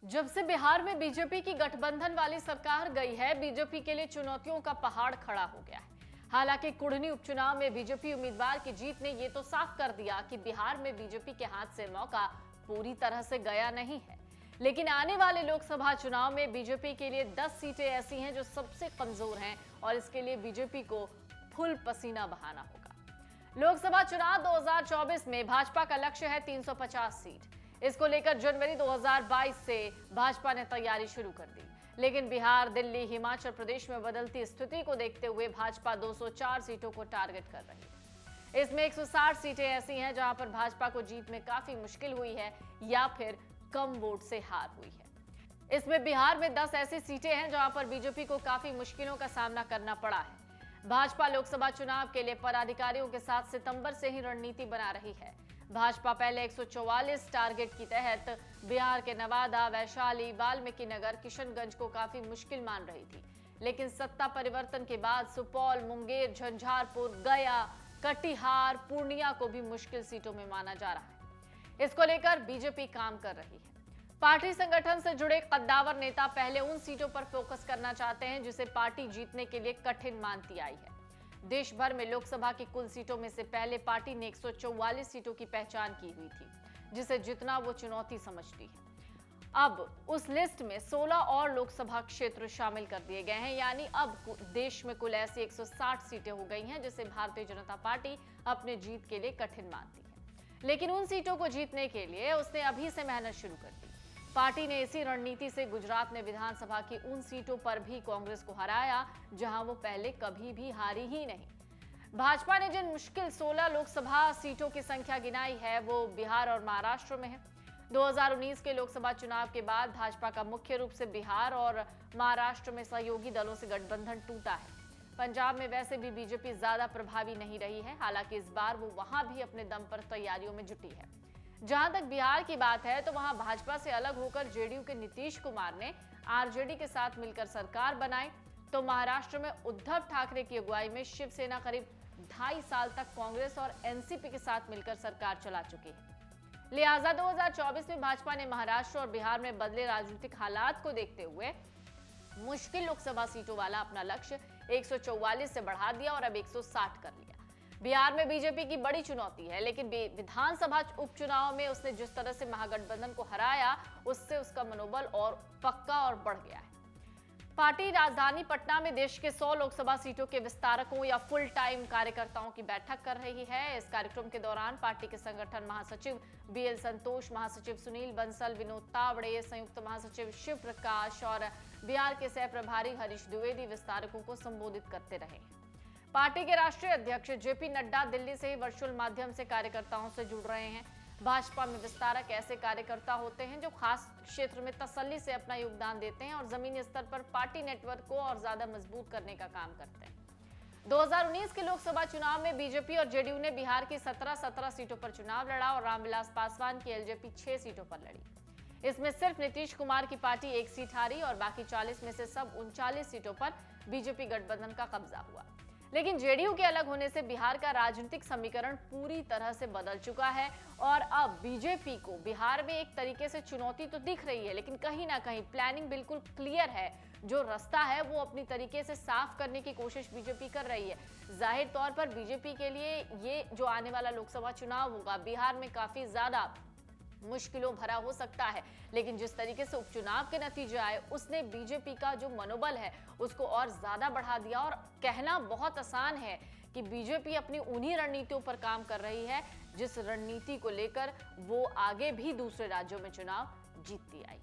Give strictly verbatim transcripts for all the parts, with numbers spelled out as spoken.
जब से बिहार में बीजेपी की गठबंधन वाली सरकार गई है, बीजेपी के लिए चुनौतियों का पहाड़ खड़ा हो गया है। हालांकि कुढ़नी उपचुनाव में बीजेपी उम्मीदवार की जीत ने ये तो साफ कर दिया कि बिहार में बीजेपी के हाथ से मौका पूरी तरह से गया नहीं है। लेकिन आने वाले लोकसभा चुनाव में बीजेपी के लिए दस सीटें ऐसी हैं जो सबसे कमजोर हैं और इसके लिए बीजेपी को फुल पसीना बहाना होगा। लोकसभा चुनाव दो हज़ार चौबीस में भाजपा का लक्ष्य है तीन सौ पचास सीट। इसको लेकर जनवरी दो हज़ार बाईस से भाजपा ने तैयारी शुरू कर दी, लेकिन बिहार, दिल्ली, हिमाचल प्रदेश में बदलती स्थिति को देखते हुए भाजपा दो सौ चार सीटों को टारगेट कर रही है। इसमें एक सौ साठ सीटें ऐसी हैं जहां पर भाजपा को जीत में काफी मुश्किल हुई है या फिर कम वोट से हार हुई है। इसमें बिहार में दस ऐसी सीटें हैं जहां पर बीजेपी को काफी मुश्किलों का सामना करना पड़ा है। भाजपा लोकसभा चुनाव के लिए पदाधिकारियों के साथ सितंबर से ही रणनीति बना रही है। भाजपा पहले एक सौ चौवालीस टारगेट की तहत बिहार के नवादा, वैशाली, वाल्मीकि नगर, किशनगंज को काफी मुश्किल मान रही थी, लेकिन सत्ता परिवर्तन के बाद सुपौल, मुंगेर, झंझारपुर, गया, कटिहार, पूर्णिया को भी मुश्किल सीटों में माना जा रहा है। इसको लेकर बीजेपी काम कर रही है। पार्टी संगठन से जुड़े कद्दावर नेता पहले उन सीटों पर फोकस करना चाहते हैं जिसे पार्टी जीतने के लिए कठिन मानती आई है। देश भर में लोकसभा की कुल सीटों में से पहले पार्टी ने एक सौ चौवालीस सीटों की पहचान की हुई थी, जिसे जितना वो चुनौती समझती है। अब उस लिस्ट में सोलह और लोकसभा क्षेत्र शामिल कर दिए गए हैं, यानी अब देश में कुल ऐसी एक सौ साठ सीटें हो गई हैं जिसे भारतीय जनता पार्टी अपने जीत के लिए कठिन मानती है। लेकिन उन सीटों को जीतने के लिए उसने अभी से मेहनत शुरू कर दी। पार्टी ने इसी रणनीति से गुजरात में विधानसभा की उन सीटों पर भी कांग्रेस को हराया जहां वो पहले कभी भी हारी ही नहीं। भाजपा ने जिन मुश्किल सोलह लोकसभा सीटों की संख्या गिनाई है वो बिहार और महाराष्ट्र में है। दो हज़ार उन्नीस के लोकसभा चुनाव के बाद भाजपा का मुख्य रूप से बिहार और महाराष्ट्र में सहयोगी दलों से गठबंधन टूटा है। पंजाब में वैसे भी बीजेपी ज्यादा प्रभावी नहीं रही है, हालांकि इस बार वो वहां भी अपने दम पर तैयारियों में जुटी है। जहां तक बिहार की बात है तो वहां भाजपा से अलग होकर जेडीयू के नीतीश कुमार ने आरजेडी के साथ मिलकर सरकार बनाई, तो महाराष्ट्र में उद्धव ठाकरे की अगुवाई में शिवसेना करीब ढाई साल तक कांग्रेस और एनसीपी के साथ मिलकर सरकार चला चुकी है। लिहाजा दो हज़ार चौबीस में भाजपा ने महाराष्ट्र और बिहार में बदले राजनीतिक हालात को देखते हुए मुश्किल लोकसभा सीटों वाला अपना लक्ष्य एक सौ चौवालीस से बढ़ा दिया और अब एक सौ साठ कर लिया। बिहार में बीजेपी की बड़ी चुनौती है, लेकिन विधानसभा उपचुनाव में उसने जिस तरह से महागठबंधन को हराया उससे उसका मनोबल और पक्का और बढ़ गया है। पार्टी राजधानी पटना में देश के सौ लोकसभा सीटों के विस्तारकों या फुल टाइम कार्यकर्ताओं की बैठक कर रही है। इस कार्यक्रम के दौरान पार्टी के संगठन महासचिव बी एल संतोष, महासचिव सुनील बंसल, विनोद तावड़े, संयुक्त महासचिव शिव प्रकाश और बिहार के सह प्रभारी हरीश द्विवेदी विस्तारकों को संबोधित करते रहे। पार्टी के राष्ट्रीय अध्यक्ष जेपी नड्डा दिल्ली से ही वर्चुअल माध्यम से कार्यकर्ताओं से जुड़ रहे हैं। भाजपा में विस्तारक ऐसे कार्यकर्ता होते हैं जो खास क्षेत्र में तसल्ली से अपना योगदान देते हैं और जमीनी स्तर पर पार्टी नेटवर्क को और ज्यादा मजबूत करने का काम करते हैं। दो हज़ार उन्नीस के लोकसभा चुनाव में बीजेपी और जेडीयू ने बिहार की सत्रह सत्रह सीटों पर चुनाव लड़ा और रामविलास पासवान की एलजेपी छह सीटों पर लड़ी। इसमें सिर्फ नीतीश कुमार की पार्टी एक सीट हारी और बाकी चालीस में से सब उनचालीस सीटों पर बीजेपी गठबंधन का कब्जा हुआ। लेकिन जेडीयू के अलग होने से बिहार का राजनीतिक समीकरण पूरी तरह से बदल चुका है और अब बीजेपी को बिहार में एक तरीके से चुनौती तो दिख रही है, लेकिन कहीं ना कहीं प्लानिंग बिल्कुल क्लियर है। जो रास्ता है वो अपनी तरीके से साफ करने की कोशिश बीजेपी कर रही है। जाहिर तौर पर बीजेपी के लिए ये जो आने वाला लोकसभा चुनाव होगा बिहार में काफी ज्यादा मुश्किलों भरा हो सकता है, लेकिन जिस तरीके से उपचुनाव के नतीजे आए उसने बीजेपी का जो मनोबल है उसको और ज्यादा बढ़ा दिया। और कहना बहुत आसान है कि बीजेपी अपनी उन्हीं रणनीतियों पर काम कर रही है जिस रणनीति को लेकर वो आगे भी दूसरे राज्यों में चुनाव जीतती आई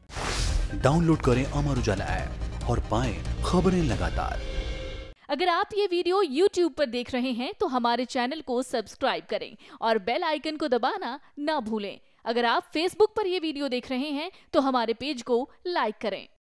है। डाउनलोड करें अमर उजाला ऐप और पाएं खबरें लगातार। अगर आप ये वीडियो यूट्यूब पर देख रहे हैं तो हमारे चैनल को सब्सक्राइब करें और बेल आइकन को दबाना ना भूलें। अगर आप फेसबुक पर यह वीडियो देख रहे हैं तो हमारे पेज को लाइक करें।